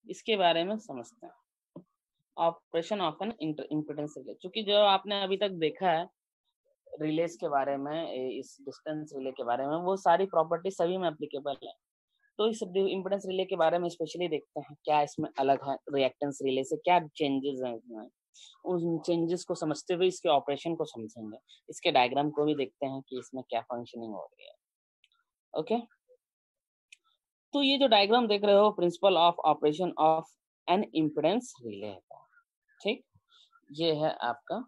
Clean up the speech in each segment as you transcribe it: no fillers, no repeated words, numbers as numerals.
इसके बारे में समझते हैं। Operation of an impedance relay, क्योंकि जो आपने अभी तक देखा है रिलेज के बारे में, इस डिस्टेंस रिले के बारे में, वो सारी प्रॉपर्टी सभी में एप्लीकेबल है। तो इस इम्पीडेंस रिले के बारे में स्पेशली देखते हैं क्या इसमें अलग है, रिएक्टेंस रिले से क्या चेंजेस हैं इसमें। उन चेंजेस को समझते हुए इसके ऑपरेशन को समझेंगे, इसके डायग्राम को भी देखते हैं कि इसमें क्या फंक्शनिंग हो रही है। ओके, तो ये जो डायग्राम देख रहे हो principle of operation of an impedance relay है, ठीक, ये है आपका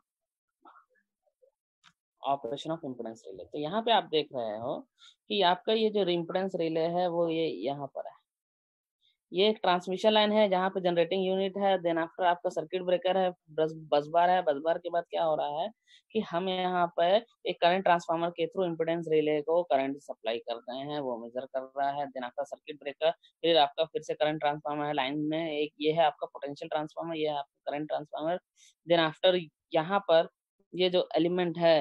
ऑपरेशन ऑफ इम्पीडेंस रिले। तो यहाँ पे आप देख रहे हो कि आपका ये जो इम्पीडेंस रिले है वो ये यहाँ पर है। ये एक ट्रांसमिशन लाइन है जहाँ पे जनरेटिंग यूनिट है, देन आफ्टर आपका सर्किट ब्रेकर है, बस बार है। बस बार के बाद क्या हो रहा है कि हम यहाँ पे एक करंट ट्रांसफार्मर के थ्रू इम्पीडेंस रिले को करंट सप्लाई कर रहे हैं, वो मेजर कर रहा है। देन आपका सर्किट ब्रेकर, फिर आपका फिर से करंट ट्रांसफार्मर है लाइन में, एक ये है आपका पोटेंशियल ट्रांसफार्मर, ये है आपका करंट ट्रांसफार्मर। देन आफ्टर यहाँ पर ये जो एलिमेंट है,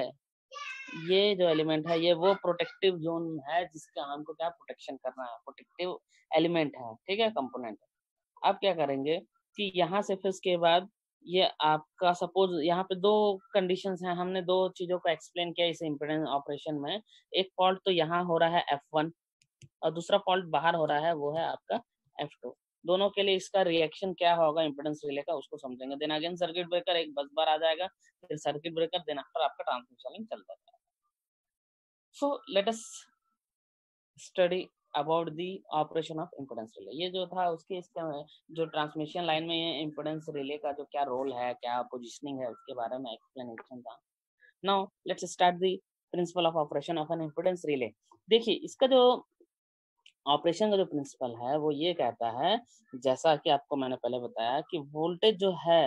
ये वो प्रोटेक्टिव जोन है जिसका हमको क्या प्रोटेक्शन करना है, प्रोटेक्टिव एलिमेंट है, ठीक है, कंपोनेंट। अब क्या करेंगे कि यहाँ से फिर उसके बाद ये आपका सपोज यहाँ पे दो कंडीशंस हैं, हमने दो चीजों को एक्सप्लेन किया इस इम्पीडेंस ऑपरेशन में। एक फॉल्ट तो यहाँ हो रहा है F1 और दूसरा फॉल्ट बाहर हो रहा है वो है आपका F2। दोनों के लिए इसका रिएक्शन क्या होगा इम्पीडेंस रिले का, उसको समझेंगे। देन अगेन सर्किट ब्रेकर, एक बस बार आ जाएगा, फिर सर्किट ब्रेकर, देन आफ्टर आपका ट्रांसमिशन लाइन चलता जाएगा। So let us study about the operation of impedance relay। ये जो था उसके इसका जो ट्रांसमिशन लाइन में ये impedance relay का जो क्या रोल है, क्या पोजीशनिंग है, उसके बारे में एक्सप्लेनेशन था। Now let's start the principle of operation of an impedance relay। देखिए इसका जो ऑपरेशन का जो प्रिंसिपल है वो ये कहता है, जैसा कि आपको मैंने पहले बताया कि वोल्टेज जो है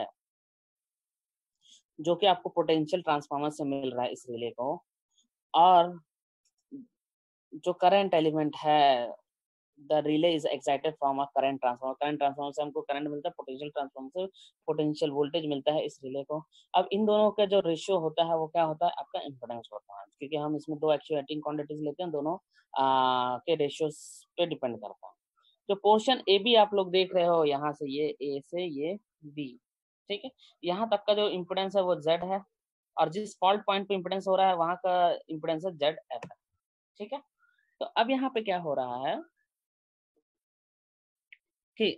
जो कि आपको पोटेंशियल ट्रांसफार्मर से मिल रहा है इस रिले को, और जो करंट एलिमेंट है the relay is excited from a current transformer. Current transformer से हमको करंट मिलता है, पोटेंशियल ट्रांसफार्मर से पोटेंशियल वोल्टेज मिलता है इस रिले को। अब इन दोनों का जो रेशियो होता है वो क्या होता है, आपका इम्पीडेंस होता है, क्योंकि हम इसमें दो एक्चुएटिंग क्वांटिटीज लेते हैं, दोनों के रेशियो पे डिपेंड करता है। जो पोर्शन ए बी आप लोग देख रहे हो यहाँ से, ये ए से ये बी, ठीक है, यहाँ तक का जो इम्पीडेंस है वो जेड है, और जिस फॉल्ट पॉइंट पे इम्पीडेंस हो रहा है वहां का इम्पीडेंस है जेड एफ है, ठीक है। तो अब यहाँ पे क्या हो रहा है कि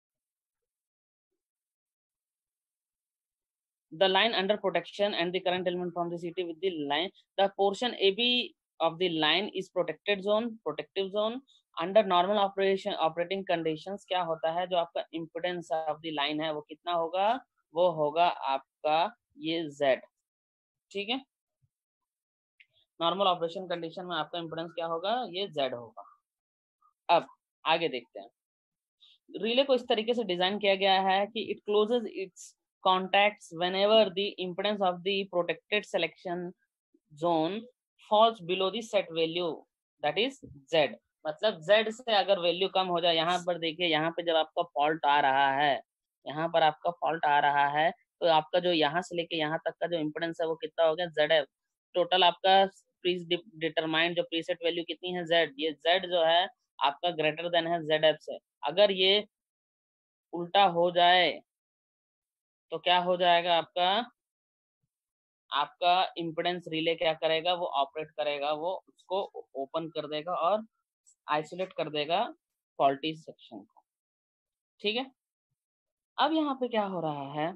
the line under protection and the current element from the city with the line, the portion AB of the line is protected zone, protective zone under normal operating conditions। क्या होता है, जो आपका impedance of the line है वो कितना होगा, वो होगा आपका ये Z, ठीक है। नॉर्मल ऑपरेशन कंडीशन में आपका इम्पीडेंस क्या होगा, ये Z होगा। अब आगे देखते हैं। रिले को इस तरीके से डिजाइन किया गया है कि it closes its contacts whenever the impedance of the protected selection zone falls below the set value, that is Z। मतलब Z से अगर वैल्यू कम हो जाए, यहाँ पर देखिए, यहाँ पे जब आपका फॉल्ट आ रहा है, यहाँ पर आपका फॉल्ट आ रहा है, तो आपका जो यहाँ से लेके यहाँ तक का जो इम्पीडेंस है वो कितना हो गया, ZF। टोटल आपका प्री डिटरमाइंड जो प्रीसेट वैल्यू कितनी है, Z। ये Z जो है आपका ग्रेटर देन है ZF से। अगर ये उल्टा हो जाए तो क्या हो जाएगा, आपका इम्पीडेंस रिले क्या करेगा, वो ऑपरेट करेगा, वो उसको ओपन कर देगा और आइसोलेट कर देगा फॉल्टी सेक्शन को, ठीक है। अब यहाँ पे क्या हो रहा है,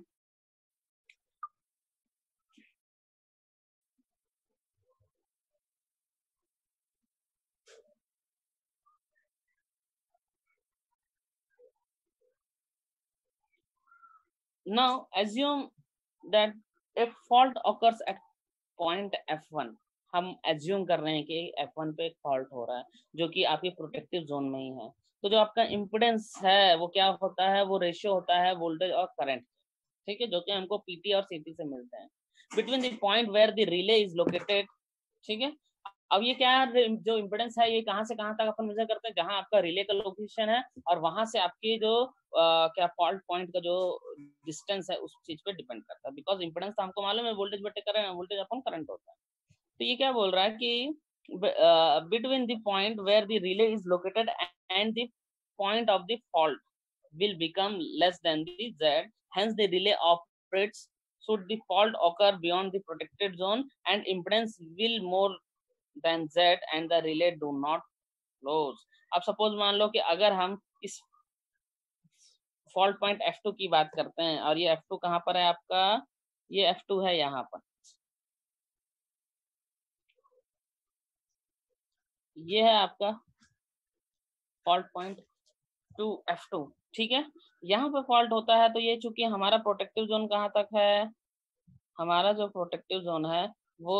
now assume that a fault occurs at point F1। हम एज्यूम कर रहे हैं कि F1 पे एक फॉल्ट हो रहा है जो कि आपके प्रोटेक्टिव जोन में ही है। तो जो आपका इम्पीडेंस है वो क्या होता है, वो रेशियो होता है वोल्टेज और करंट, ठीक है, जो कि हमको पीटी और सीटी से मिलते हैं, between the point where the relay is located, ठीक है। अब ये क्या है, जो इम्पीडेंस है ये कहाँ से कहाँ तक अपन मेजर करते हैं, जहाँ आपका रिले का लोकेशन है और वहां से आपकी जो क्या फॉल्ट पॉइंट का जो डिस्टेंस है उस चीज पे डिपेंड करता है। बिकॉज इम्पीडेंस तो हमको मालूम है वोल्टेज बटे करंट, वोल्टेज अपन करंट होता है। तो ये क्या बोल रहा है कि between the point where the relay is located and the point of the fault, will become less than the Z. Hence, the relay operates should the fault occur beyond the protected zone and impedance will more than Z and the relay do not close. अब suppose मान लो कि अगर हम इस fault point F2 की बात करते हैं और ये F2 कहाँ पर है आपका, ये F2 है यहाँ पर, ये है आपका फॉल्ट पॉइंट टू F2, ठीक है। यहाँ पे फॉल्ट होता है तो ये चूंकि हमारा प्रोटेक्टिव जोन कहाँ तक है, हमारा जो प्रोटेक्टिव जोन है वो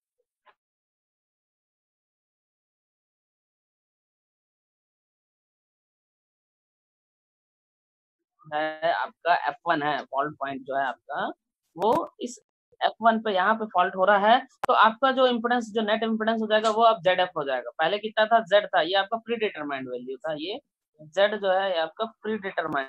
है आपका F1 है, फॉल्ट पॉइंट जो है आपका वो इस F1 पे यहाँ पे फॉल्ट हो रहा है, तो आपका जो इम्पोर्टेंस, जो नेट इम्पोर्टेंस हो जाएगा वो अब ZF हो जाएगा। पहले कितना था, Z था, ये आपका प्री डिटरमाइंड वैल्यू था, ये Z जो है आपका प्री डिटरमाइंड,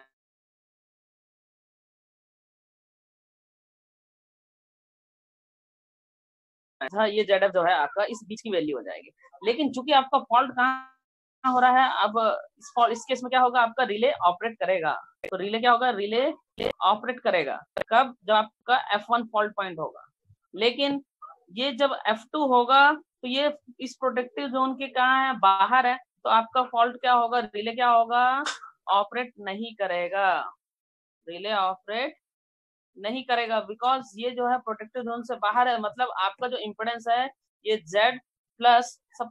ये ZF जो है आपका इस बीच की वैल्यू हो जाएगी। लेकिन चूंकि आपका फॉल्ट कहाँ हो रहा है, अब इस केस में क्या होगा, आपका रिले ऑपरेट करेगा, तो रिले क्या होगा, रिले ऑपरेट करेगा कब, जब आपका F1 फॉल्ट पॉइंट होगा। लेकिन ये जब F2 होगा तो ये इस प्रोटेक्टिव जोन के कहाँ है, बाहर है, तो आपका फॉल्ट क्या होगा, रिले क्या होगा, ऑपरेट नहीं करेगा, रिले ऑपरेट नहीं करेगा, बिकॉज ये जो है प्रोटेक्टिव जोन से बाहर है। मतलब आपका जो इम्पोर्टेंस है ये Z प्लस,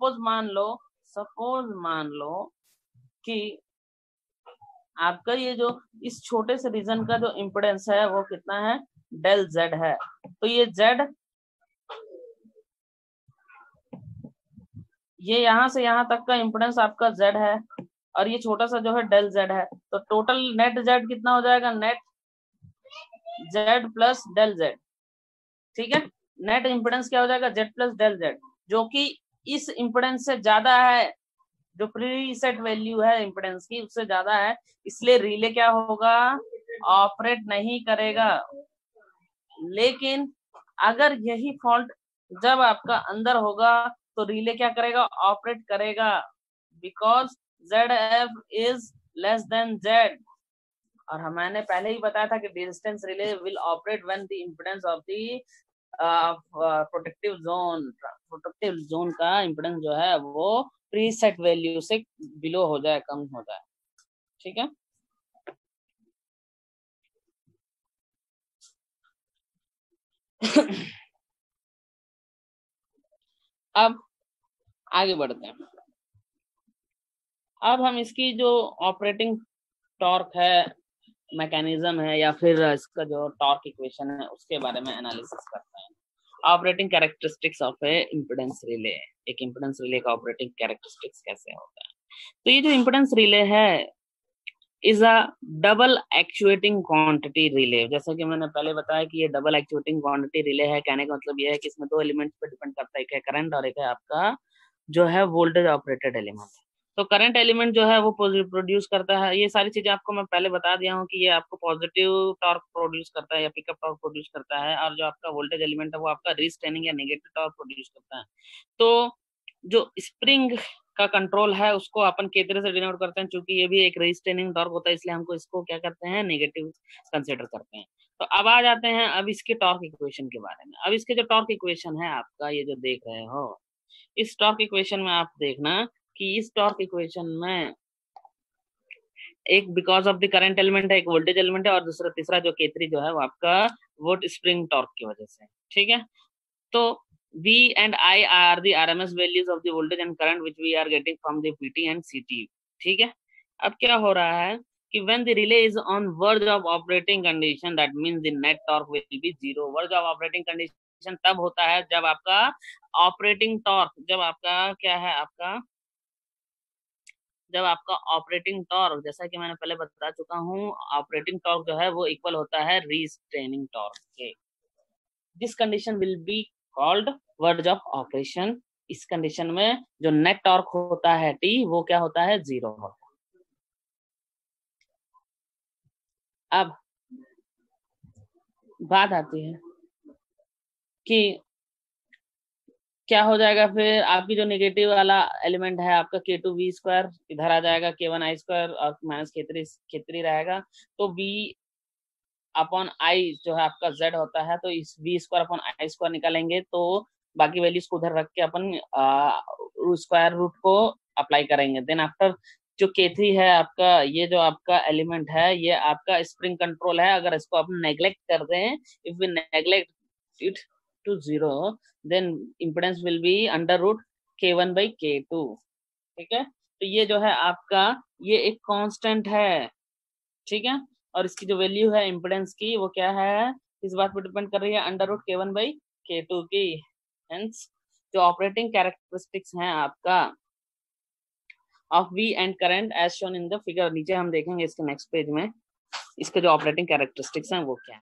सपोज मान लो कि आपका ये जो इस छोटे से रीजन का जो इम्पोर्टेंस है वो कितना है, डेल Z है, तो ये Z ये यहाँ से यहाँ तक का इम्पोर्टेंस आपका Z है और ये छोटा सा जो है डेल Z है, तो टोटल नेट Z कितना हो जाएगा, net Z plus del Z, ठीक है। नेट इम्पोर्टेंस क्या हो जाएगा, Z प्लस डेल Z, जो कि इस इम्पोर्टेंस से ज्यादा है, जो प्री सेट वैल्यू है इम्पोर्टेंस की उससे ज्यादा है, इसलिए रिले क्या होगा, ऑपरेट नहीं करेगा। लेकिन अगर यही फॉल्ट जब आपका अंदर होगा तो रिले क्या करेगा, ऑपरेट करेगा, because ZF is less than Z। और मैंने पहले ही बताया था कि resistance relay will operate when the impedance of the protective zone का इम्पीडेंस जो है वो प्री सेट वैल्यू से बिलो हो जाए, कम हो जाए, ठीक है। अब आगे बढ़ते हैं। अब हम इसकी जो ऑपरेटिंग टॉर्क है, मैकेनिज्म है, या फिर इसका जो टॉर्क इक्वेशन है उसके बारे में एनालिसिस करते हैं। Operating characteristics of a impedance relay, एक इम्पीडेंस रिले का ऑपरेटिंग कैरेक्टरिस्टिक्स कैसे होता है। तो ये जो इम्पीडेंस रिले है is a double actuating quantity relay, जैसा कि मैंने पहले बताया कि ये डबल एक्चुएटिंग क्वांटिटी रिले है। कहने का मतलब ये है कि इसमें दो एलिमेंट्स पे डिपेंड करता है, एक है करंट और एक है आपका जो है वोल्टेज ऑपरेटेड एलिमेंट। तो करंट एलिमेंट जो है वो प्रोड्यूस करता है, ये सारी चीजें आपको मैं पहले बता दिया हूँ कि ये आपको पॉजिटिव टॉर्क प्रोड्यूस करता है या पिकअप टॉर्क प्रोड्यूस करता है, और जो आपका वोल्टेज एलिमेंट है वो आपका रीस्ट्रेनिंग या नेगेटिव टॉर्क प्रोड्यूस करता है। तो जो स्प्रिंग का कंट्रोल है उसको अपन के तरह से डिनोट करते हैं, क्योंकि ये भी एक रीस्ट्रेनिंग टॉर्क होता है, इसलिए हमको इसको क्या करते हैं, नेगेटिव कंसिडर करते हैं। तो अब आ जाते हैं अब इसके टॉर्क इक्वेशन के बारे में। अब इसके जो टॉर्क इक्वेशन है आपका ये जो देख रहे हो, इस टॉर्क इक्वेशन में आप देखना कि इस टॉर्क इक्वेशन में एक because of the current element है, एक वोल्टेज एलिमेंट है, और दूसरा तीसरा जो K3 जो है वो आपका वो स्प्रिंग टॉर्क की वजह से, ठीक है। तो V and I are the RMS values of the voltage and current which we are getting from the PT and CT, ठीक है। अब क्या हो रहा है कि when the relay is on verge of operating condition, that means the net torque will be zero। verge of operating condition तब होता है जब आपका ऑपरेटिंग टॉर्क, जब आपका क्या है आपका, जब आपका ऑपरेटिंग टॉर्क, जैसा कि मैंने पहले बता चुका हूँ, ऑपरेटिंग टॉर्क जो है वो इक्वल होता है रीस्ट्रेनिंग टॉर्क के। This condition will be called verge of operation. इस कंडीशन में जो नेट टॉर्क होता है T वो क्या होता है, जीरो होता है। अब बात आती है कि क्या हो जाएगा फिर आपकी जो नेगेटिव वाला एलिमेंट है आपका k2v² इधर आ जाएगा k1i² और माइनस k3 रहेगा, तो v अपॉन आई जो है आपका z होता है, तो इस v² अपॉन i² निकालेंगे, तो बाकी वैल्यूज को उधर रख के अपन स्क्वायर रूट को अप्लाई करेंगे। देन आफ्टर जो k3 है आपका, ये जो आपका एलिमेंट है ये आपका स्प्रिंग कंट्रोल है, अगर इसको अपन नेग्लेक्ट कर दें, if we neglect it to 0, then impedance will be under root k1/k2। ठीक है, तो ये जो है आपका ये एक कांस्टेंट है, ठीक है, और इसकी जो वैल्यू है इम्पिडेंस की वो क्या है, इस बात पर डिपेंड कर रही है अंडर रूट k1/k2 की। हेंस जो ऑपरेटिंग कैरेक्टरिस्टिक्स हैं आपका of V and current as shown in the figure, नीचे हम देखेंगे इसके नेक्स्ट पेज में इसके जो ऑपरेटिंग कैरेक्टरिस्टिक्स हैं वो क्या है।